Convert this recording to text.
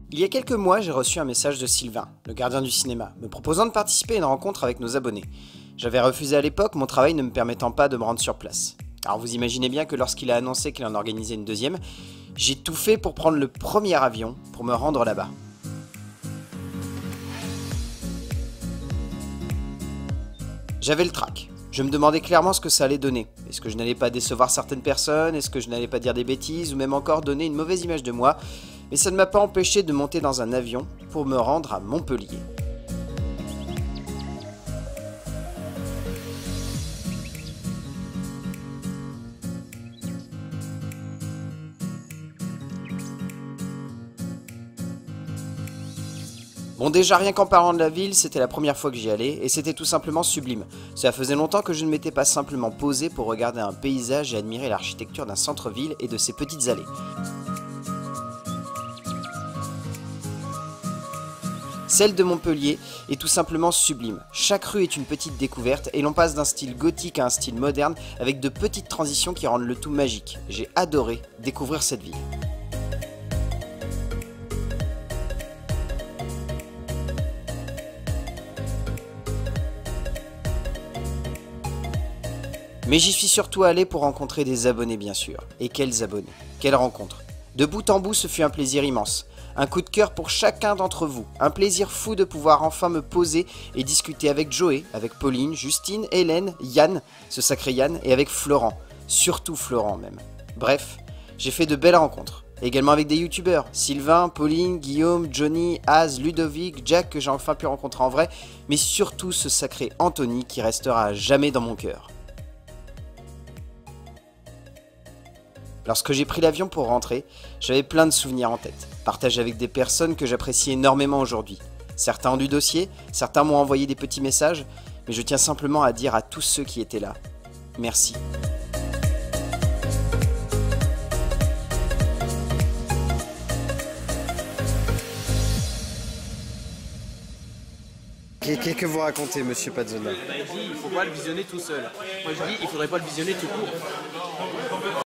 Il y a quelques mois, j'ai reçu un message de Sylvain, le gardien du cinéma, me proposant de participer à une rencontre avec nos abonnés. J'avais refusé à l'époque, mon travail ne me permettant pas de me rendre sur place. Alors vous imaginez bien que lorsqu'il a annoncé qu'il en organisait une deuxième, j'ai tout fait pour prendre le premier avion pour me rendre là-bas. J'avais le trac. Je me demandais clairement ce que ça allait donner. Est-ce que je n'allais pas décevoir certaines personnes? Est-ce que je n'allais pas dire des bêtises? Ou même encore donner une mauvaise image de moi? Mais ça ne m'a pas empêché de monter dans un avion pour me rendre à Montpellier. Bon, déjà rien qu'en parlant de la ville, c'était la première fois que j'y allais et c'était tout simplement sublime. Cela faisait longtemps que je ne m'étais pas simplement posé pour regarder un paysage et admirer l'architecture d'un centre-ville et de ses petites allées. Celle de Montpellier est tout simplement sublime. Chaque rue est une petite découverte et l'on passe d'un style gothique à un style moderne avec de petites transitions qui rendent le tout magique. J'ai adoré découvrir cette ville. Mais j'y suis surtout allé pour rencontrer des abonnés bien sûr. Et quels abonnés, quelle rencontre. De bout en bout, ce fut un plaisir immense. Un coup de cœur pour chacun d'entre vous. Un plaisir fou de pouvoir enfin me poser et discuter avec Joé, avec Pauline, Justine, Hélène, Yann, ce sacré Yann, et avec Florent. Surtout Florent même. Bref, j'ai fait de belles rencontres. Également avec des youtubeurs, Sylvain, Pauline, Guillaume, Johnny, Az, Ludovic, Jack que j'ai enfin pu rencontrer en vrai, mais surtout ce sacré Anthony qui restera à jamais dans mon cœur. Lorsque j'ai pris l'avion pour rentrer, j'avais plein de souvenirs en tête, partagés avec des personnes que j'apprécie énormément aujourd'hui. Certains ont du dossier, certains m'ont envoyé des petits messages, mais je tiens simplement à dire à tous ceux qui étaient là, merci. Qu'est-ce que vous racontez, monsieur Pazzona? Il dit il faut pas le visionner tout seul. Moi je dis il faudrait pas le visionner tout court.